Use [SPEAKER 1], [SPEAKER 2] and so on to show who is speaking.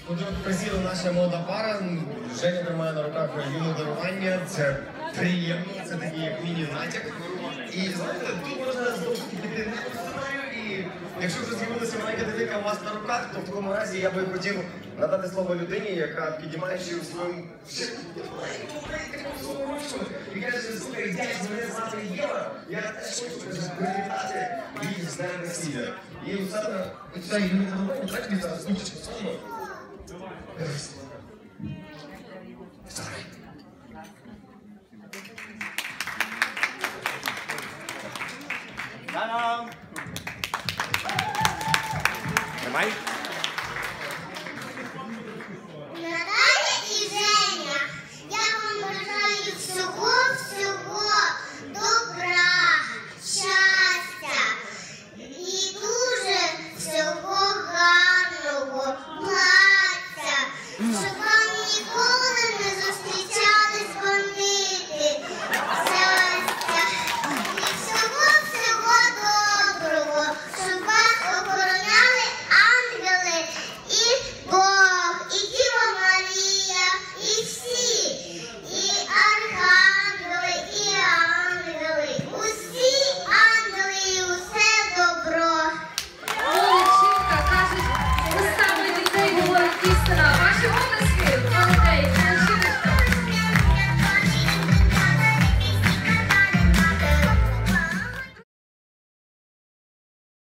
[SPEAKER 1] Тут присіла наша молода пара. Женя тримає на руках юне дарування. Це приємно, це такий як міні-натяк. І знаєте, тут можна знову піти не по і якщо вже з'явилася маленька дитинка у вас на руках, то в такому разі я би хотів надати слово людині, яка підіймаючи у своєму і каже, слухай, дядь, мене звати Єва, я теж хочу привітати її з днем весілля. І оце юне дарування, так мені зараз звучить по-своєму. Вставай.
[SPEAKER 2] Та-дам! Тримай.
[SPEAKER 3] Наталя і Женя, я вам бажаю всього добра, щастя і дуже всього гарного, плаття, щоб